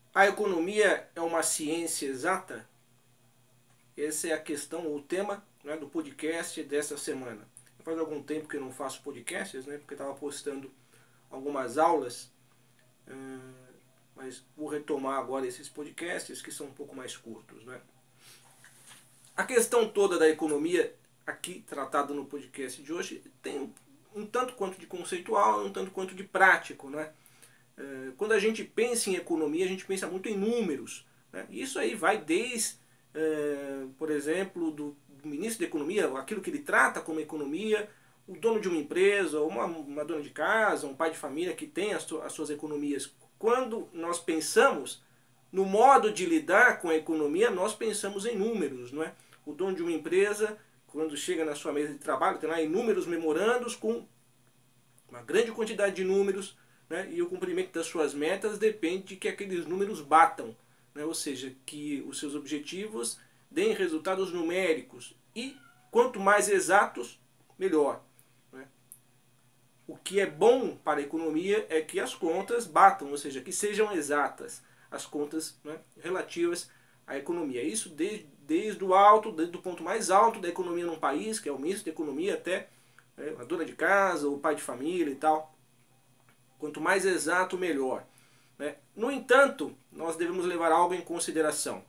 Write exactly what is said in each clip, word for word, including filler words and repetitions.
A economia é uma ciência exata? Essa é a questão, o tema, né, do podcast dessa semana. Faz algum tempo que eu não faço podcasts, né, porque estava postando algumas aulas, uh, mas vou retomar agora esses podcasts que são um pouco mais curtos. Né? A questão toda da economia, aqui tratada no podcast de hoje, tem um, um tanto quanto de conceitual, um tanto quanto de prático. Né? Quando a gente pensa em economia, a gente pensa muito em números. Né? Isso aí vai desde, é, por exemplo, do, do ministro da economia, aquilo que ele trata como economia, o dono de uma empresa, uma, uma dona de casa, um pai de família que tem as, as suas economias. Quando nós pensamos no modo de lidar com a economia, nós pensamos em números. Não é? O dono de uma empresa, quando chega na sua mesa de trabalho, tem lá inúmeros memorandos com uma grande quantidade de números, né, e o cumprimento das suas metas depende de que aqueles números batam, né, ou seja, que os seus objetivos deem resultados numéricos e quanto mais exatos, melhor. Né. O que é bom para a economia é que as contas batam, ou seja, que sejam exatas as contas, né, relativas à economia. Isso desde, desde o alto, desde o ponto mais alto da economia num país, que é o ministro da economia, até a dona de casa, o pai de família e tal. Quanto mais exato, melhor. Né? No entanto, nós devemos levar algo em consideração.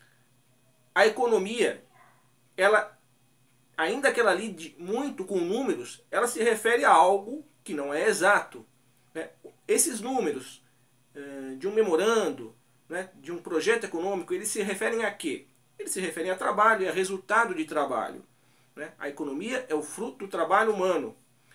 A economia, ela, ainda que ela lide muito com números, ela se refere a algo que não é exato. Né? Esses números de um memorando, né, de um projeto econômico, eles se referem a quê? Eles se referem a trabalho e a resultado de trabalho. Né? A economia é o fruto do trabalho humano.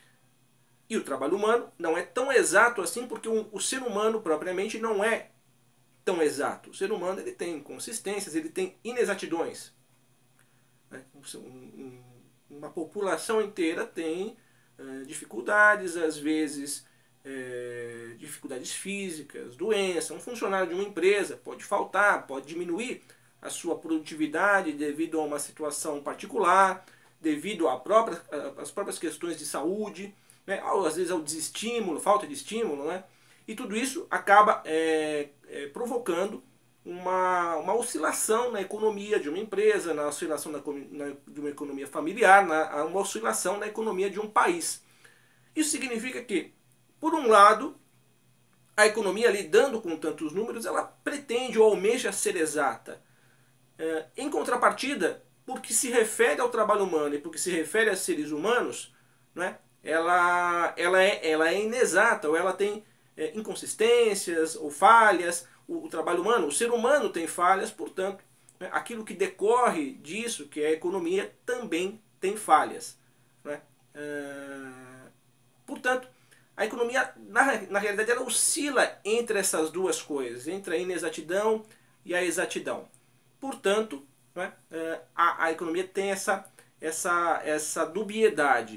E o trabalho humano não é tão exato assim porque o, o ser humano propriamente não é tão exato. O ser humano ele tem inconsistências, ele tem inexatidões. Né? Um, um, uma população inteira tem uh, dificuldades, às vezes uh, dificuldades físicas, doença. Um funcionário de uma empresa pode faltar, pode diminuir a sua produtividade devido a uma situação particular, devido às próprias, às próprias questões de saúde. Né? Às vezes ao desestímulo, falta de estímulo, né? E tudo isso acaba é, é, provocando uma, uma oscilação na economia de uma empresa, na oscilação na, na, de uma economia familiar, na, uma oscilação na economia de um país. Isso significa que, por um lado, a economia lidando com tantos números, ela pretende ou almeja ser exata. É, em contrapartida, porque se refere ao trabalho humano e porque se refere a seres humanos, né? ela, ela, é, ela é inexata, ou ela tem é, inconsistências ou falhas. O, o trabalho humano, o ser humano tem falhas, portanto, né, aquilo que decorre disso, que é a economia, também tem falhas. Né? Uh, portanto, a economia, na, na realidade, ela oscila entre essas duas coisas, entre a inexatidão e a exatidão. Portanto, né, a, a economia tem essa, essa, essa dubiedade.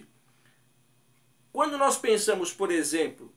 Quando nós pensamos, por exemplo,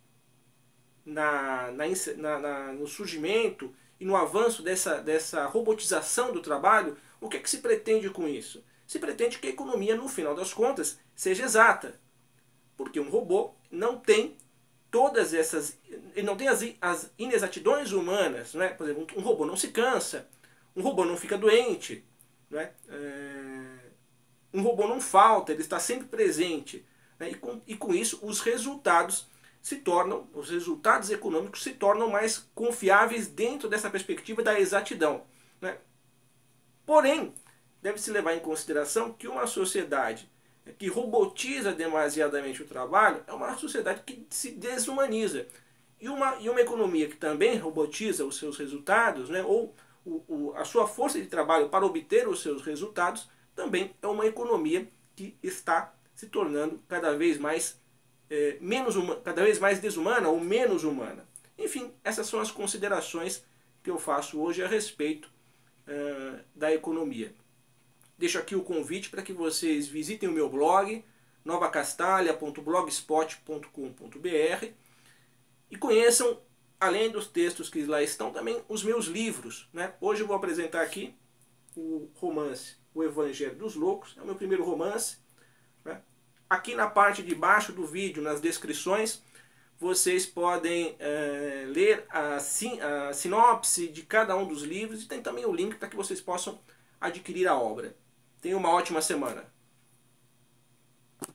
na, na, na, na, no surgimento e no avanço dessa, dessa robotização do trabalho, o que é que se pretende com isso? Se pretende que a economia, no final das contas, seja exata. Porque um robô não tem todas essas... Ele não tem as, as inexatidões humanas. Né? Por exemplo, um robô não se cansa, um robô não fica doente, né? É... um robô não falta, ele está sempre presente. Né? E, com, e com isso os resultados se tornam, os resultados econômicos se tornam mais confiáveis dentro dessa perspectiva da exatidão. Né? Porém, deve-se levar em consideração que uma sociedade que robotiza demasiadamente o trabalho é uma sociedade que se desumaniza. E uma, e uma economia que também robotiza os seus resultados, né, ou o, o, a sua força de trabalho para obter os seus resultados, também é uma economia que está se tornando cada vez mais, é, menos uma, cada vez mais desumana ou menos humana. Enfim, essas são as considerações que eu faço hoje a respeito uh, da economia. Deixo aqui o convite para que vocês visitem o meu blog, nova castalha ponto blogspot ponto com ponto br, e conheçam, além dos textos que lá estão, também os meus livros. Né? Hoje eu vou apresentar aqui o romance O Evangelho dos Loucos, é o meu primeiro romance. Né? Aqui na parte de baixo do vídeo, nas descrições, vocês podem é, ler a, sin a sinopse de cada um dos livros e tem também o link para que vocês possam adquirir a obra. Tenham uma ótima semana.